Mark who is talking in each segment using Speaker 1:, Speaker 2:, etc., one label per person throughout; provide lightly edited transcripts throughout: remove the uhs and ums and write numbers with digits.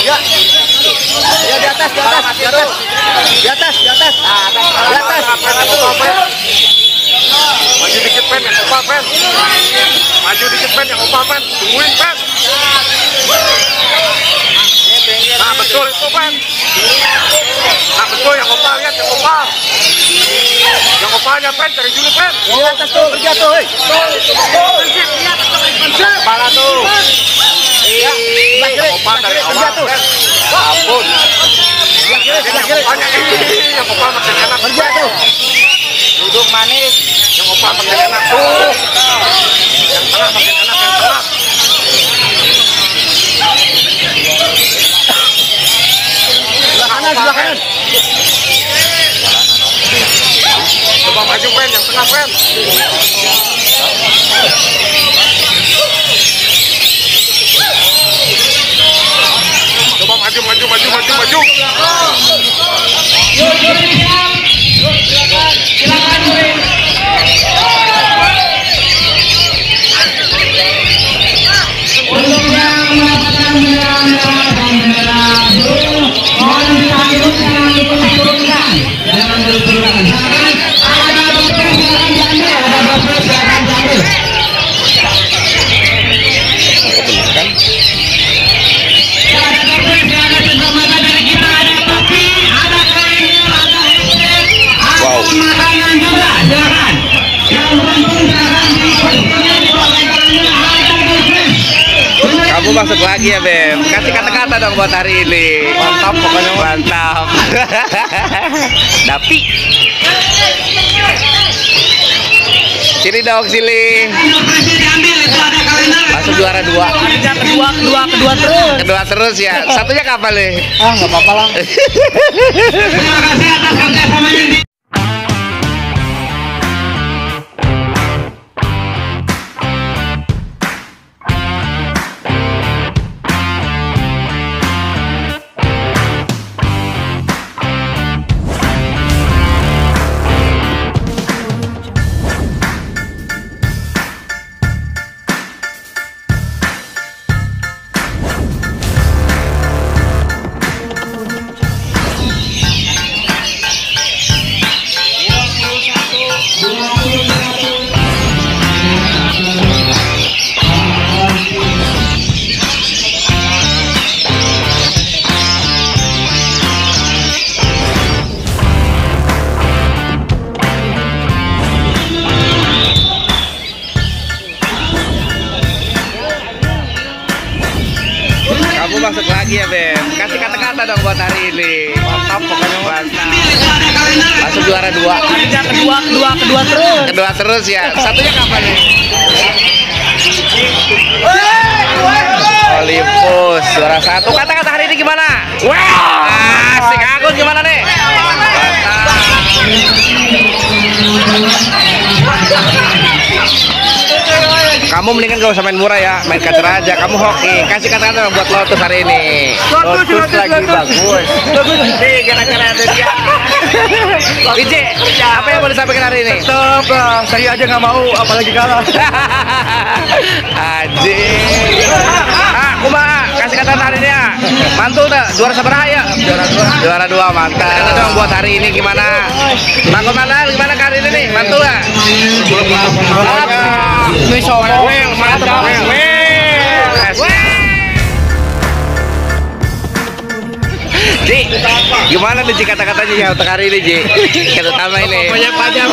Speaker 1: Ya. Ya di atas, di atas, di atas. Di atas, di atas. Di atas.
Speaker 2: Maju dikit pen, yang opal pen. Maju dikit pen, yang opal pen. Tungguin pen. Nah betul itu pen. Nah betul yang opal, lihat yang opal. Yang opalnya pen, cari dulu pen.
Speaker 1: Di atas tuh, berjatuh, hei.
Speaker 2: Kepala tuh.
Speaker 1: Iya.
Speaker 2: Yang opal dari awal pen. Ampun. Yang opal makin enak.
Speaker 1: Berjatuh.
Speaker 2: Duduk manis. Yang opal makin enak tuh. Yang tengah makin enak, yang tengah.
Speaker 1: Sebelah kanan, sebelah kanan.
Speaker 2: Coba maju pen, yang tengah pen. Coba maju, maju, maju, maju, maju.
Speaker 3: Kamu masuk lagi ya Bem. Kasih kata-kata dong buat hari ini.
Speaker 2: Mantap pokoknya.
Speaker 3: Mantap. Dapi. Sini dong, sini. Langsung juara 2.
Speaker 1: Kedua terus.
Speaker 3: Kedua terus ya. Satunya kapan nih?
Speaker 1: Ah, nggak apa-apa lah.
Speaker 4: Terima kasih atas kerjasamanya.
Speaker 3: Kamu masuk lagi ya Bem. Kasih kata-kata dong buat hari ini.
Speaker 2: Mantap pokoknya.
Speaker 3: Mantap. Langsung juara 2.
Speaker 1: Kedua terus.
Speaker 3: Kedua terus ya. Satunya kapan nih? Olympus juara 1. Kata-kata hari ini gimana? Wow. Asik. Agun gimana nih? Kamu mendingan gak usah main murah ya, main gacor aja. Kamu hoki. Kasih kata-kata buat Lotus hari ini.
Speaker 1: Lotus lagi bagus.
Speaker 3: Nih gara-gara ada dia. BJ, apa yang mau disampaikan hari ini?
Speaker 1: Tetap saya aja nggak mau, apalagi kalah.
Speaker 3: Anjing. Kumaha, kasih kata hari ini ya. Mantul dah, juara seberapa ya? Juara 2, mantap. Kata dong buat hari ini gimana? Takut mana? Gimana hari ini nih? Mantul nggak?
Speaker 1: Ini sombong.
Speaker 3: Mantap. Ji, gimana nih Ji kata-katanya ya untuk hari ini Ji? Kita utama ini.
Speaker 2: Pokoknya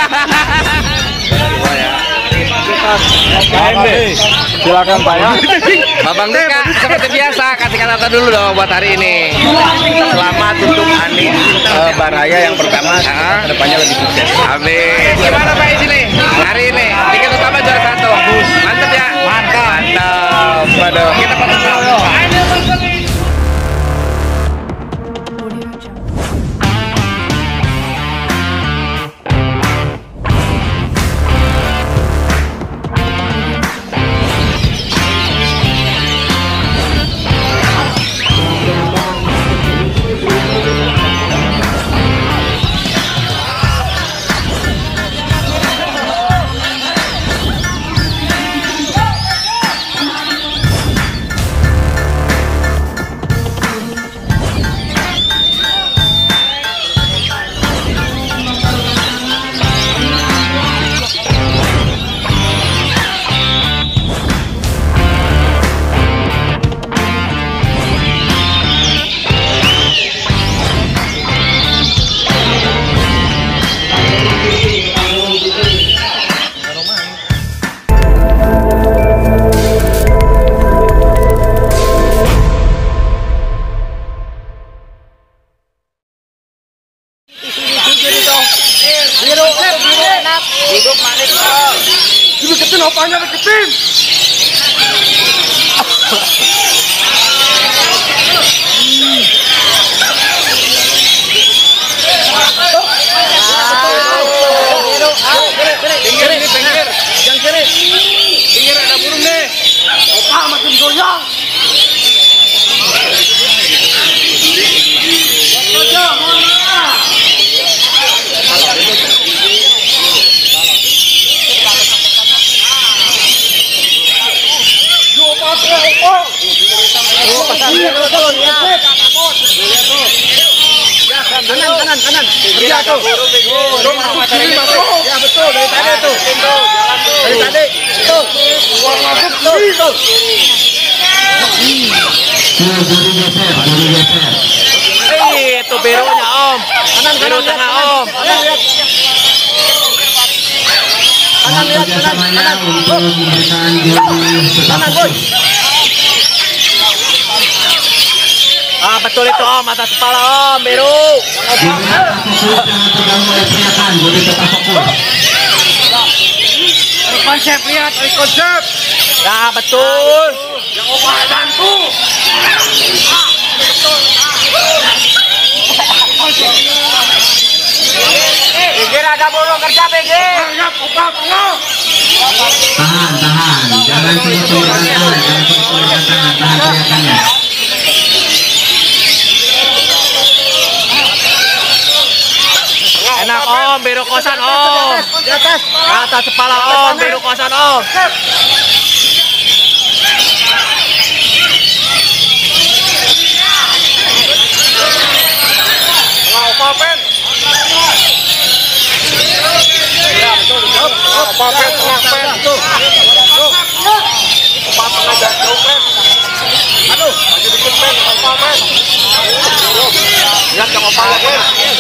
Speaker 1: Silakan Pak ya.
Speaker 3: Babang Deka, seperti biasa kasih kata dulu dong buat hari ini.
Speaker 2: selamat untuk Ani Baraya yang pertama. Kedepannya lebih sukses.
Speaker 3: Amin. Gimana Pak Isi nih? Hari ini tiket utama juara 1. Mantap ya? Mantap. Mantap. Waduh. Kita potong.
Speaker 2: Tungguin opanya deketin.
Speaker 1: Pinggir. Yang kiri.
Speaker 2: Pinggir ada burung nih. Opa makin goyang.
Speaker 1: Kanan. Kerja tuh. Ya betul, dari tadi tuh. Dari tadi. Tuh. Tuh.
Speaker 3: Itu birunya Om.
Speaker 1: Kanan
Speaker 3: Biru tengah Om.
Speaker 4: Kerjasamanya untuk memberikan diri
Speaker 1: Kanan, boy.
Speaker 3: Betul itu Om, atas kepala Om, biru.
Speaker 4: jangan terganggu oleh teriakan, jadi tetap fokus.
Speaker 2: Konsep lihat, konsep.
Speaker 3: Nah, betul.
Speaker 2: Yang opa bantu.
Speaker 3: Pinggir ada burung kerja pinggir.
Speaker 2: Lihat opa tengah.
Speaker 4: Tahan, jangan sulit-sulitkan tangan, tahan teriakannya.
Speaker 3: Enak Om, biru kosan Om.
Speaker 1: Di atas.
Speaker 3: Atas kepala Om, biru kosan Om.
Speaker 2: Opa pen. Ya betul. Opa pen, tengah pen. Opa tengah jauh pen. Aduh, maju dikit pen, opa pen. Lihat yang opa pen.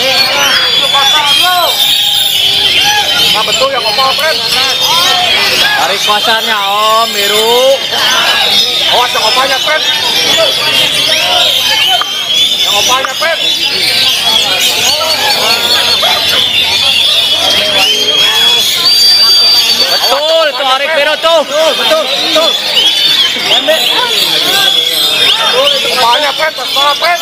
Speaker 2: Nah betul yang opa pen.
Speaker 3: Dari kosannya Om, biru.
Speaker 2: Awas yang opanya pen. Yang opanya pen.
Speaker 3: Betul, itu Arik biru tuh.
Speaker 1: Betul.
Speaker 2: Opanya pen, pas bola pen.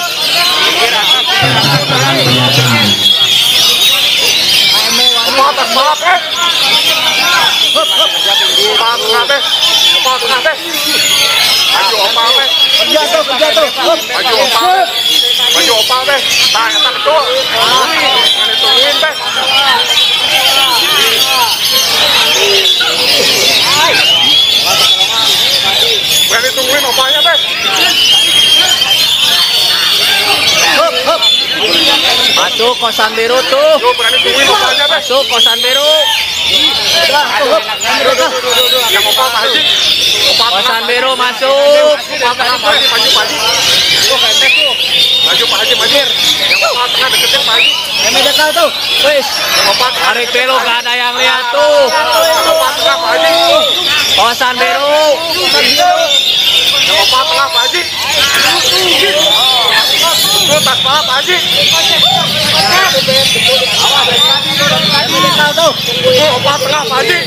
Speaker 2: Opa atas bola pen. Opa tengah pen. Opa tengah pen. Maju opa pen.
Speaker 1: Kerja tuh.
Speaker 2: Maju opa. Maju opa pen. Nah, yang kedua. Yang ditungguin pen. Yang ditungguin opanya pen.
Speaker 3: Masuk kosan biru tuh.
Speaker 2: Yo, berani tungguin opanya pen.
Speaker 3: Masuk kosan biru.
Speaker 2: Yang opa Pak Haji. Opa
Speaker 3: Kosan biru masuk.
Speaker 2: Opa tengah Pak Haji, maju Pak Haji. Maju Pak Haji, maju. Yang opa tengah deketin Pak Haji.
Speaker 1: Dekal tuh.
Speaker 3: Wis,
Speaker 2: Yang opa tengah.
Speaker 3: Arik biru gak ada yang lihat tuh.
Speaker 2: Yang opa tengah Pak Haji.
Speaker 3: Kosan biru.
Speaker 2: Yang opa tengah Pak Haji. Betul, tas pala Pak Haji.
Speaker 1: Dekal tuh.
Speaker 2: Betul, opa tengah Pak Haji.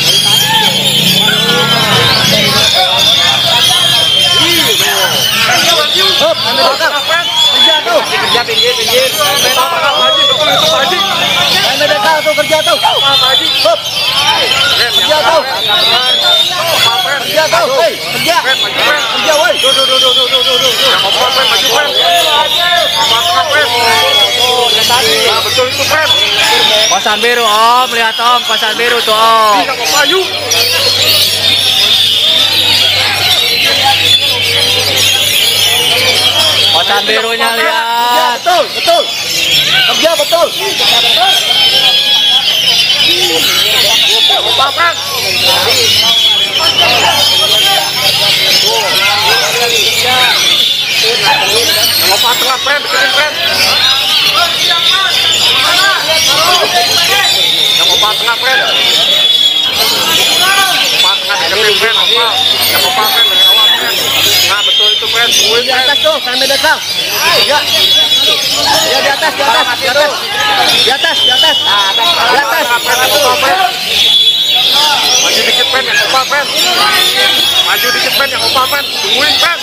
Speaker 2: Opa tengah pen.
Speaker 1: Kerja tuh.
Speaker 3: Kerja pinggir.
Speaker 2: Opa tengah Pak Haji, betul itu Pak Haji.
Speaker 1: Dekal tuh kerja tuh.
Speaker 2: Opa Pak Haji.
Speaker 1: Kerja tuh.
Speaker 2: Opa pen.
Speaker 1: Kerja tuh. Hei, kerja.
Speaker 2: Pen, maju pen.
Speaker 1: Kerja woi.
Speaker 2: Yang opa pen, maju pen. Opa tengah pen. Nah, betul itu pen.
Speaker 3: Kosan biru Om, lihat Om, kosan biru tuh Om.
Speaker 2: Yang opa yuk.
Speaker 3: Kosan birunya lihat.
Speaker 1: Betul. Kerja betul.
Speaker 2: Opa pen. Yang opa tengah pen, deketin pen. Yang opa tengah pen. Opa tengah deketin pen, opa. Yang opa pen dari awal pen. Nah betul itu pen, tungguin
Speaker 1: Di
Speaker 2: pen.
Speaker 1: atas tuh, sampai dekal. Ya. Ya di atas. Di atas.
Speaker 2: Nah, atas pen, opa pen. Maju dikit pen, yang opa pen. Maju dikit pen, yang opa pen. Tungguin pen.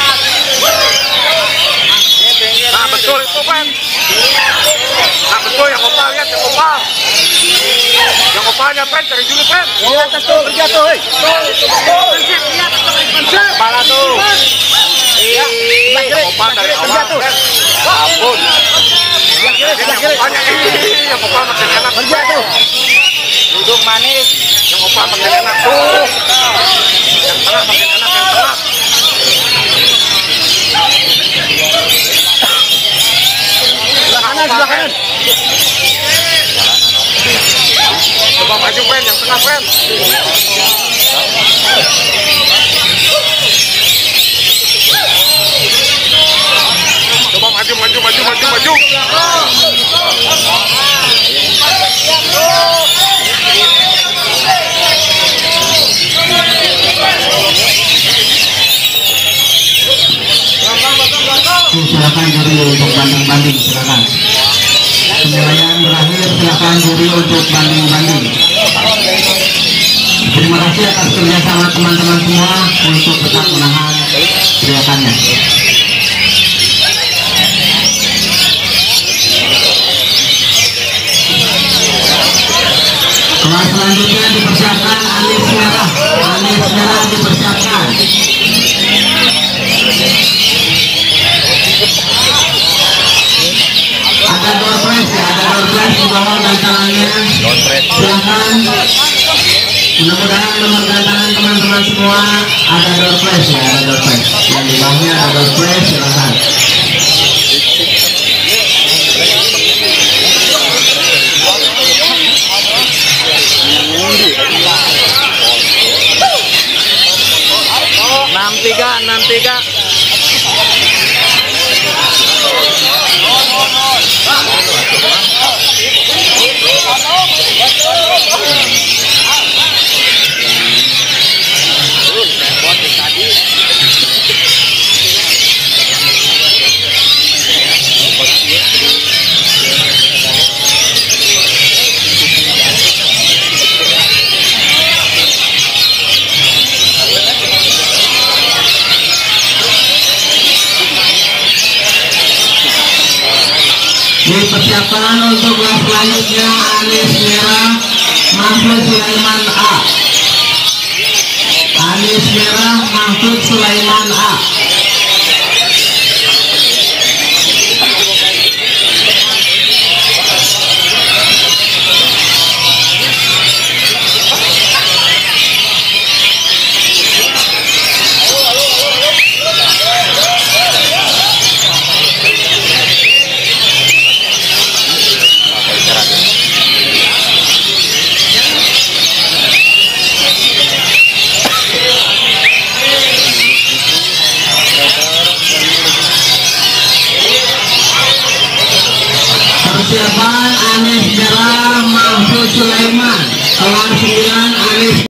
Speaker 2: Nah betul itu pen. Nah betul yang opa, lihat yang opa. Yang opanya pen, cari dulu pen.
Speaker 1: Di atas tuh, kerja tuh, hei.
Speaker 2: Kepala tuh.
Speaker 1: Iya.
Speaker 2: Yang opa dari awal pen. Ampun. Yang opanya ini, yang opa makin enak.
Speaker 1: Kerja tuh.
Speaker 2: Duduk manis. Yang opa makin enak tuh. Yang tengah makin enak, yang tengah.
Speaker 1: Sebelah kanan, sebelah kanan.
Speaker 2: Coba maju pen, yang tengah pen. Coba maju.
Speaker 4: Silakan juri untuk banding-banding, silakan. Penilaian berakhir, silakan juri untuk banding-banding. Terima kasih atas kerjasama teman-teman semua untuk tetap menahan teriakannya. Kelas selanjutnya dipersiapkan alis merah. Alis merah dipersiapkan. Ada door press ya, ada door press di bawah gantangannya. Silahkan. Mudah-mudahan nomor gantangan teman-teman semua ada door press ya, ada door press. Yang di bawahnya ada door press, silahkan.
Speaker 3: Enam tiga.
Speaker 4: Dipersiapkan untuk kelas selanjutnya alis merah Mahfud Sulaiman A. Alis merah Mahfud Sulaiman A. Persiapan alis merah Mahfud Sulaiman kelas 9 alis